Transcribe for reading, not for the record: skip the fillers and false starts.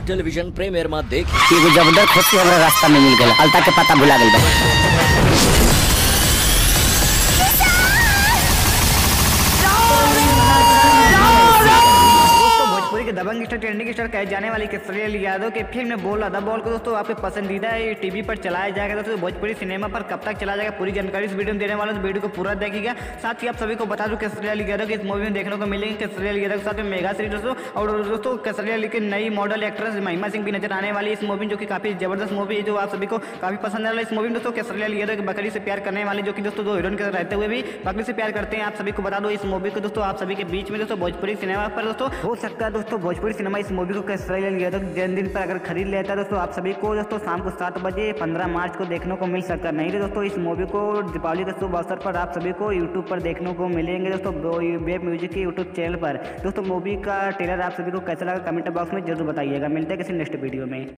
Television premiere में देख एगो जबरदस्त खुशी हमरा रास्ता में मिल गया। अलता के पता भुला गइल बा। दबंग स्टार ट्रेंडिंग स्टार कहे जाने वाली केसरिया यादव के फिल्म में बोल आधा बॉल को दोस्तों आपके पसंदीदा टीवी पर चलाया जाएगा दोस्तों भोजपुरी सिनेमा पर कब तक चला जाएगा पूरी जानकारी इस वीडियो में देने वाला, तो वीडियो को पूरा देखिएगा। साथ ही आप सभी को बता दूं केसरिया यादव की इस मूवी में देखने को मिलेंगे केसरिया यादव के साथ में मेगा श्री दोस्तों, और दोस्तों केसरिया की नई मॉडल एक्ट्रेस महिमा सिंह भी नजर आने वाली इस मूवी जो कि काफी जबरदस्त मूवी है, जो आप सभी को काफी पसंद आ रहा है। इस मूवी में दोस्तों केसरिया यादव की बकरी से प्यार करने वाली जो कि दोस्तों दो हीरोइन के साथ रहते हुए भी बकरी से प्यार करते हैं। आप सभी को बता दो इस मूवी को दोस्तों आप सभी के बीच में दोस्तों भोजपुरी सिनेमा पर दोस्तों हो सकता है दोस्तों भोजपुरी सिनेमा इस मूवी को केसरिया यादव जन्मदिन पर अगर खरीद लेता है दोस्तों आप सभी को दोस्तों शाम को 7 बजे 15 मार्च को देखने को मिल सकता है। नहीं तो दोस्तों इस मूवी को दीपावली के शुभ अवसर पर आप सभी को यूट्यूब पर देखने को मिलेंगे दोस्तों वेब म्यूजिक के यूट्यूब चैनल पर। दोस्तों मूवी का ट्रेलर आप सभी को कैसा लगा कमेंट बॉक्स में जरूर बताइएगा। मिलते हैं किसी नेक्स्ट वीडियो में।